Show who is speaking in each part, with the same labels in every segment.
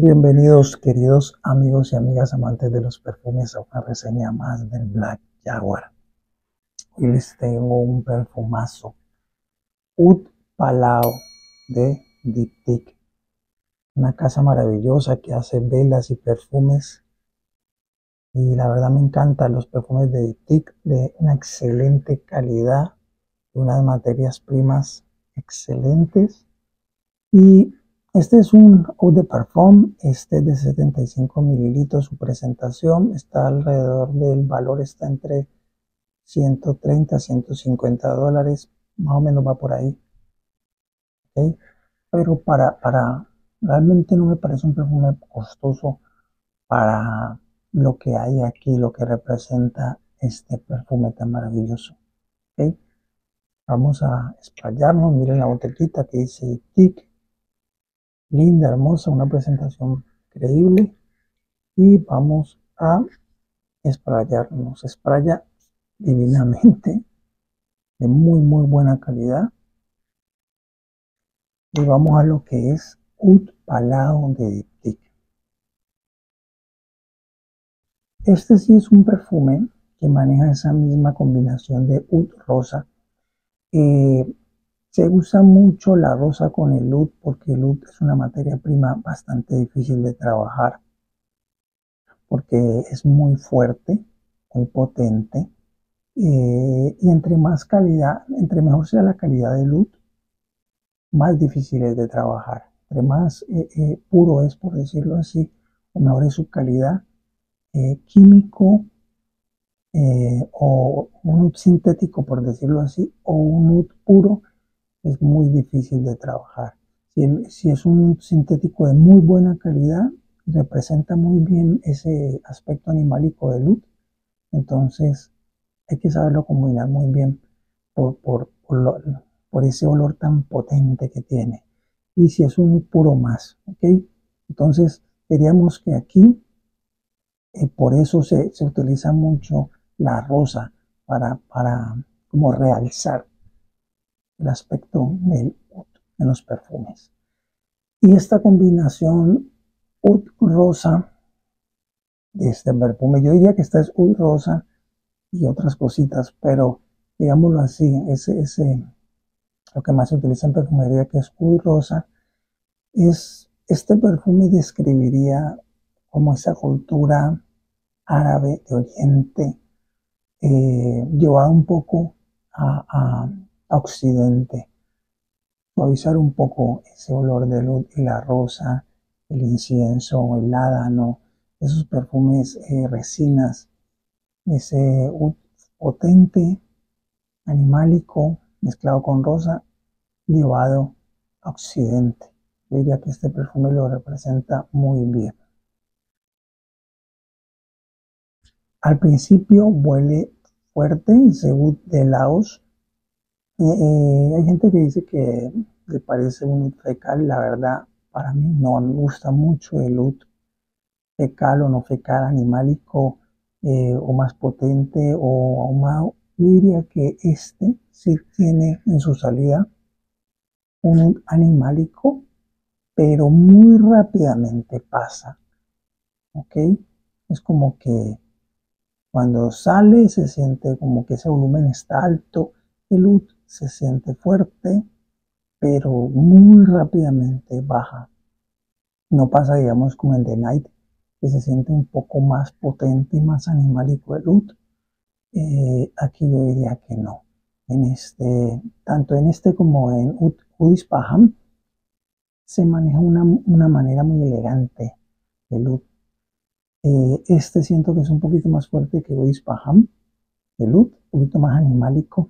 Speaker 1: Bienvenidos, queridos amigos y amigas amantes de los perfumes, a una reseña más del Black Jaguar. Hoy les tengo un perfumazo, Oud Palau de Diptyque, una casa maravillosa que hace velas y perfumes. Y la verdad me encantan los perfumes de Diptyque, de una excelente calidad, de unas materias primas excelentes. Y este es un Eau de Parfum, este es de 75 mililitros. Su presentación está alrededor del valor, está entre 130 a 150 dólares, más o menos va por ahí, ¿okay? Pero realmente no me parece un perfume costoso para lo que hay aquí, lo que representa este perfume tan maravilloso, ¿okay? Vamos a explayarnos. Miren la botellita que dice TIC. Linda, hermosa, una presentación increíble. Y vamos a esprayarnos. Espraya divinamente, de muy buena calidad. Y vamos a lo que es Oud Palau de Diptyque. Este sí es un perfume que maneja esa misma combinación de oud rosa. Se usa mucho la rosa con el oud porque el oud es una materia prima bastante difícil de trabajar, porque es muy fuerte, muy potente, y entre más calidad, entre mejor sea la calidad del oud, más difícil es de trabajar. Entre más puro es, por decirlo así, o mejor es su calidad, químico, o un oud sintético, por decirlo así, o un oud puro, es muy difícil de trabajar. Si es un oud sintético de muy buena calidad, representa muy bien ese aspecto animálico del oud, entonces hay que saberlo combinar muy bien por ese olor tan potente que tiene. Y si es un puro más, ¿ok? Entonces diríamos que aquí, por eso se utiliza mucho la rosa para como realzar el aspecto del oud en los perfumes. Y esta combinación oud rosa de este perfume, yo diría que esta es oud rosa y otras cositas, pero digámoslo así, lo que más se utiliza en perfumería, que es oud rosa, este perfume describiría como esa cultura árabe de Oriente, llevada un poco a Occidente, suavizar un poco ese olor de oud y la rosa, el incienso, el ládano, esos perfumes, resinas, ese oud potente, animálico, mezclado con rosa, llevado a Occidente. Yo diría que este perfume lo representa muy bien. Al principio huele fuerte, ese oud de Laos. Hay gente que dice que le parece un oud fecal. La verdad, para mí no, a mí me gusta mucho el oud fecal o no fecal, animálico, o más potente o ahumado. Yo diría que este sí tiene en su salida un oud animálico, pero muy rápidamente pasa, ¿ok? Es como que cuando sale se siente como que ese volumen está alto, el oud se siente fuerte, pero muy rápidamente baja. No pasa, digamos, como en The Night, que se siente un poco más potente y más animálico el oud. Aquí yo diría que no. Tanto en este como en Oud Ispahan se maneja una manera muy elegante el oud. Este siento que es un poquito más fuerte que Oud Ispahan, el oud, un poquito más animálico,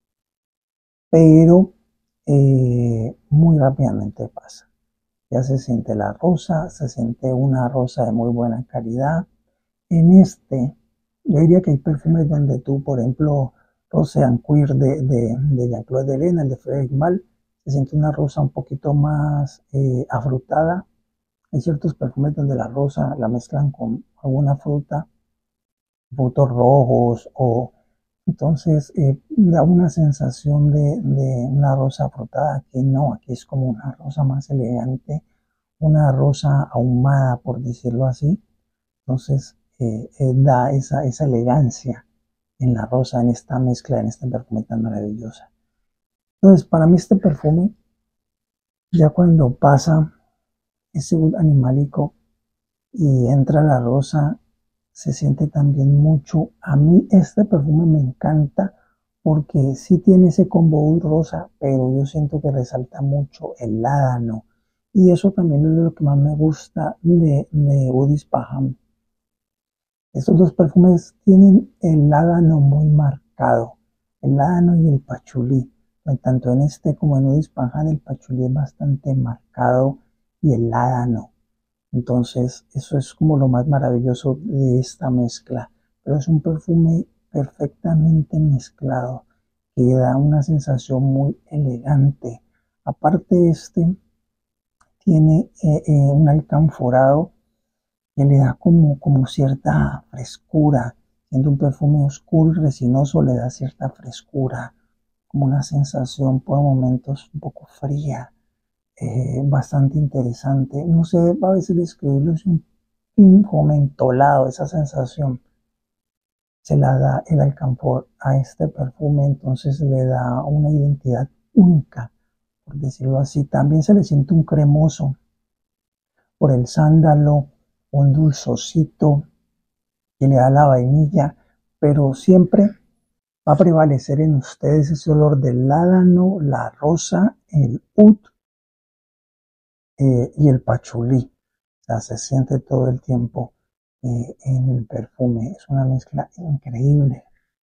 Speaker 1: pero muy rápidamente pasa. Ya se siente la rosa, se siente una rosa de muy buena calidad. En este, yo diría que hay perfumes donde tú, por ejemplo, Roseanne Queer de Jean-Claude Helena, el de Frédéric Malle, se siente una rosa un poquito más afrutada. Hay ciertos perfumes donde la rosa la mezclan con alguna fruta, frutos rojos, o entonces da una sensación de una rosa afrutada. Aquí no, aquí es como una rosa más elegante, una rosa ahumada, por decirlo así. Entonces da esa elegancia en la rosa, en esta mezcla, en este perfume tan maravillosa. Entonces, para mí este perfume, ya cuando pasa ese oud animalico y entra la rosa, se siente también mucho. A mí este perfume me encanta porque sí tiene ese combo oud rosa, pero yo siento que resalta mucho el ládano. Y eso también es lo que más me gusta de Oud Ispahan. Estos dos perfumes tienen el ládano muy marcado, el ládano y el pachulí. Tanto en este como en Oud Ispahan el pachulí es bastante marcado y el ládano. Entonces, eso es como lo más maravilloso de esta mezcla. Pero es un perfume perfectamente mezclado que da una sensación muy elegante. Aparte, este tiene un alcanforado que le da como cierta frescura. Siendo un perfume oscuro y resinoso, le da cierta frescura, como una sensación por momentos un poco fría, bastante interesante. No sé a veces describirlo, es un mentolado, esa sensación se la da el alcanfor a este perfume, entonces le da una identidad única, por decirlo así. También se le siente un cremoso por el sándalo, un dulzocito que le da la vainilla, pero siempre va a prevalecer en ustedes ese olor del ládano, la rosa, el oud y el pachulí. O sea, se siente todo el tiempo en el perfume. Es una mezcla increíble.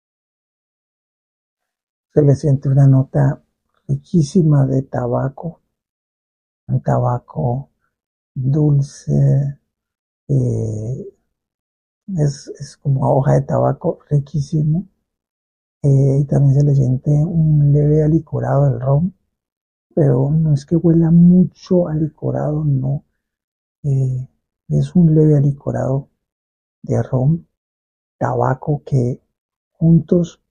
Speaker 1: Se le siente una nota riquísima de tabaco, un tabaco dulce, eh, es como hoja de tabaco riquísimo. Y también se le siente un leve alicorado del ron, pero no es que huela mucho a licorado, no. Eh, es un leve alicorado de ron, tabaco que juntos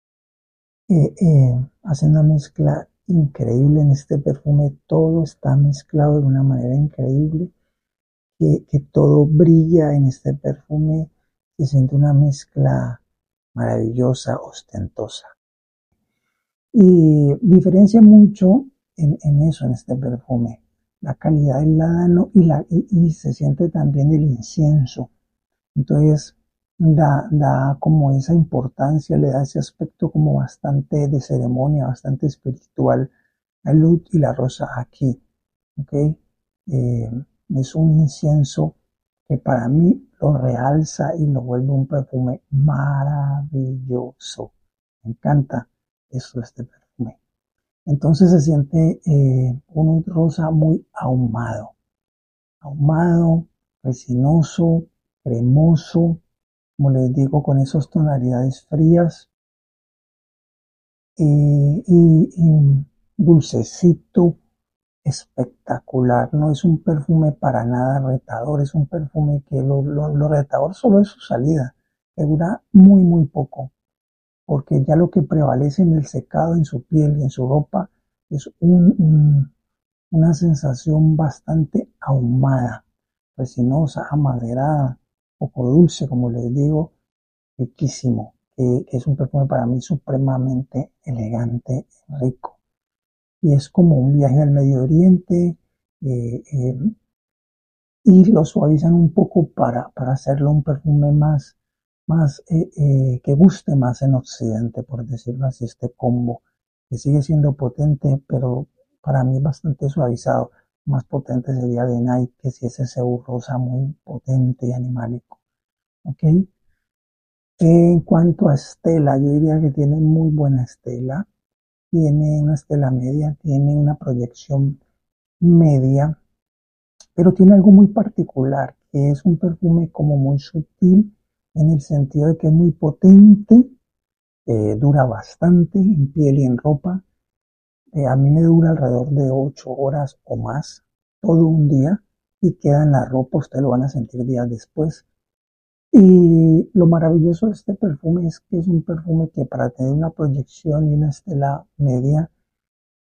Speaker 1: hacen una mezcla increíble en este perfume. Todo está mezclado de una manera increíble, que todo brilla en este perfume. Se siente una mezcla maravillosa, ostentosa. Y diferencia mucho en eso, en este perfume, la calidad del ládano y se siente también el incienso. Entonces da como esa importancia, le da ese aspecto como bastante de ceremonia, bastante espiritual al oud y la rosa aquí. ¿Ok? Es un incienso que para mí lo realza y lo vuelve un perfume maravilloso. Me encanta eso de este perfume. Entonces se siente un oud rosa muy ahumado, resinoso, cremoso, como les digo, con esas tonalidades frías y dulcecito, espectacular. No es un perfume para nada retador, es un perfume que lo retador solo es su salida, que dura muy poco, porque ya lo que prevalece en el secado, en su piel y en su ropa, es una sensación bastante ahumada, resinosa, amaderada, poco dulce, como les digo, riquísimo, que es un perfume para mí supremamente elegante, rico. Y es como un viaje al Medio Oriente, eh, eh, y lo suavizan un poco para hacerlo un perfume más que guste más en Occidente, por decirlo así, este combo, que sigue siendo potente, pero para mí es bastante suavizado. Más potente sería de Night, que si es ese rosa muy potente y animálico. ¿Ok? En cuanto a estela, yo diría que tiene muy buena estela, tiene una estela media, tiene una proyección media, pero tiene algo muy particular, que es un perfume como muy sutil en el sentido de que es muy potente, dura bastante en piel y en ropa. A mí me dura alrededor de 8 horas o más, todo un día, y queda en la ropa, ustedes lo van a sentir días después. Y lo maravilloso de este perfume es que es un perfume que para tener una proyección y una estela media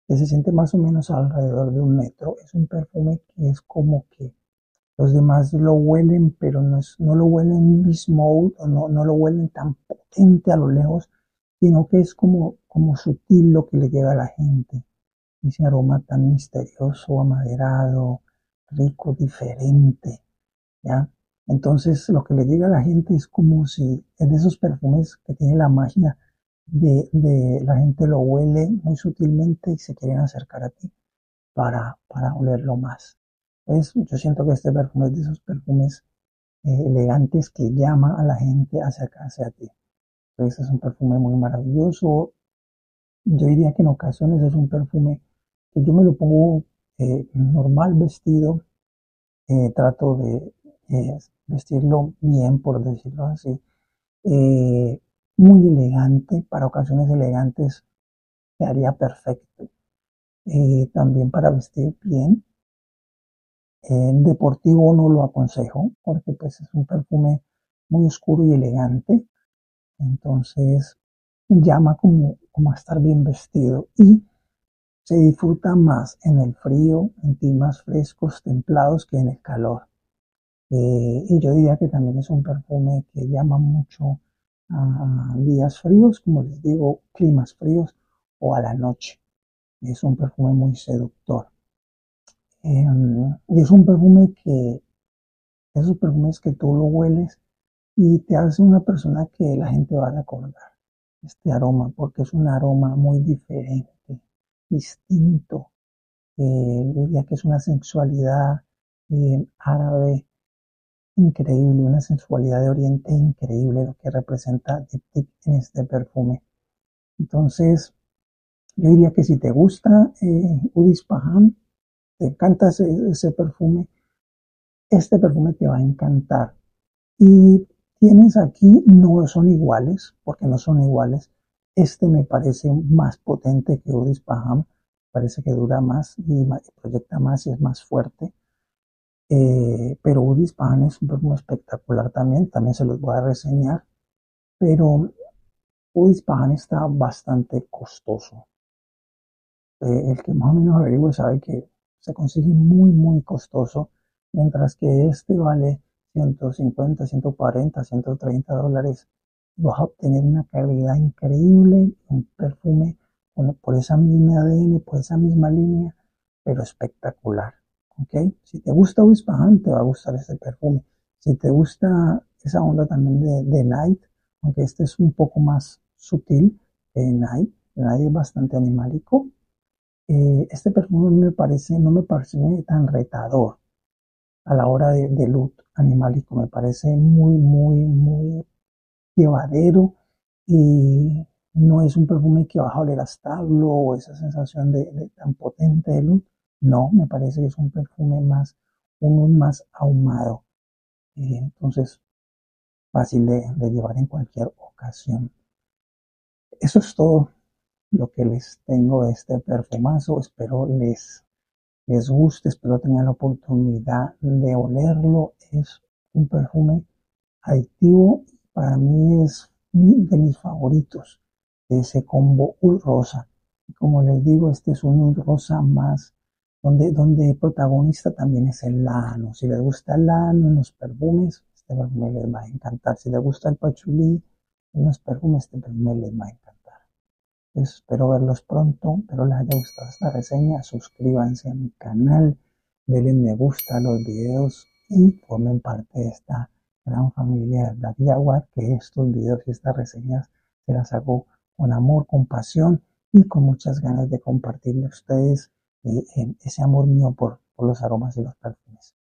Speaker 1: que se siente más o menos alrededor de 1 metro. Es un perfume que es como que los demás lo huelen, pero no lo huelen beast mode, o no lo huelen tan potente a lo lejos, sino que es como sutil lo que le llega a la gente. Ese aroma tan misterioso, amaderado, rico, diferente, ¿ya? Entonces lo que le llega a la gente es como si es de esos perfumes que tiene la magia de la gente lo huele muy sutilmente y se quieren acercar a ti para olerlo más. Yo siento que este perfume es de esos perfumes elegantes que llama a la gente a acercarse a ti. Entonces es un perfume muy maravilloso. Yo diría que en ocasiones es un perfume que yo me lo pongo normal vestido, trato de vestirlo bien, por decirlo así, eh, muy elegante, para ocasiones elegantes quedaría perfecto. También para vestir bien, deportivo no lo aconsejo porque pues es un perfume muy oscuro y elegante, entonces llama como a estar bien vestido y se disfruta más en el frío, en climas frescos, templados que en el calor. Y yo diría que también es un perfume que llama mucho a días fríos, como les digo, climas fríos o a la noche. Es un perfume muy seductor. Y es un perfume que, esos perfumes que tú lo hueles y te hace una persona que la gente va a recordar este aroma, porque es un aroma muy diferente, distinto. Diría que es una sensualidad árabe increíble, una sensualidad de Oriente increíble lo que representa Diptyque en este perfume. Entonces, yo diría que si te gusta Oud Ispahan, te encanta ese perfume, este perfume te va a encantar. Y tienes aquí, no son iguales, porque no son iguales. Este me parece más potente que Oud Ispahan, parece que dura más y proyecta más y es más fuerte. Pero Oud Ispahan es un perfume espectacular también se los voy a reseñar, pero Oud Ispahan está bastante costoso. El que más o menos averigüe sabe que se consigue muy costoso, mientras que este vale 150, 140, 130 dólares. Vas a obtener una calidad increíble, un perfume por esa misma ADN, por esa misma línea, pero espectacular. ¿Ok? Si te gusta Whispahan, te va a gustar este perfume. Si te gusta esa onda también de Night, aunque este es un poco más sutil que Night, Night es bastante animalico, este perfume no me parece tan retador a la hora de look animalico, me parece muy llevadero y no es un perfume que vas a oler a establo o esa sensación de tan potente de look, no, me parece que es un perfume más ahumado, entonces fácil de llevar en cualquier ocasión. Eso es todo lo que les tengo de este perfumazo, espero les guste, espero tengan la oportunidad de olerlo. Es un perfume adictivo, para mí es de mis favoritos, de ese combo Oud Rosa. Como les digo, este es un Oud Rosa más, donde el protagonista también es el lano. Si les gusta el lano en los perfumes, este perfume les va a encantar. Si les gusta el pachulí en los perfumes, este perfume les va a encantar. Espero verlos pronto, espero les haya gustado esta reseña, suscríbanse a mi canal, denle me gusta a los videos y formen parte de esta gran familia de Black Jaguar, que estos videos y estas reseñas se las hago con amor, con pasión y con muchas ganas de compartirle a ustedes ese amor mío por los aromas y los perfumes.